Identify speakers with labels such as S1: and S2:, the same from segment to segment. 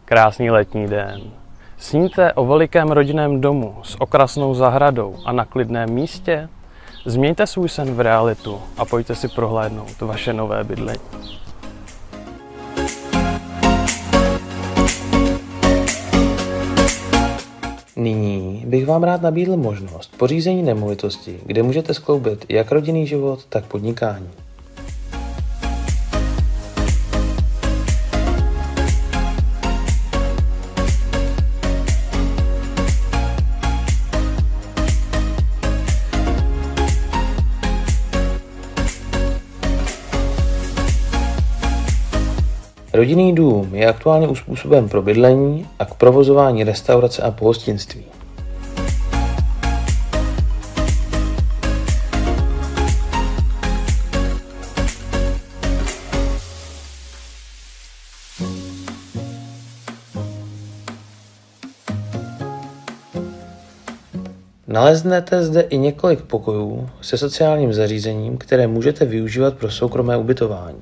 S1: Krásný letní den. Sníte o velikém rodinném domu s okrasnou zahradou a na klidném místě? Změňte svůj sen v realitu a pojďte si prohlédnout vaše nové bydlení.
S2: Nyní bych vám rád nabídl možnost pořízení nemovitosti, kde můžete skloubit jak rodinný život, tak podnikání. Rodinný dům je aktuálně uspůsoben pro bydlení a k provozování restaurace a pohostinství. Naleznete zde i několik pokojů se sociálním zařízením, které můžete využívat pro soukromé ubytování.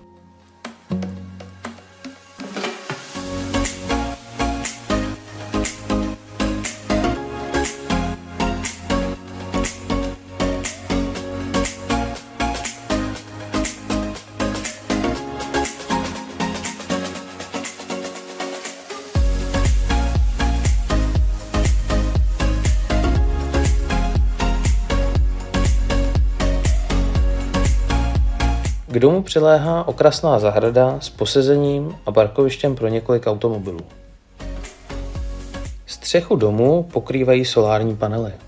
S2: K domu přiléhá okrasná zahrada s posezením a parkovištěm pro několik automobilů. Střechu domu pokrývají solární panely.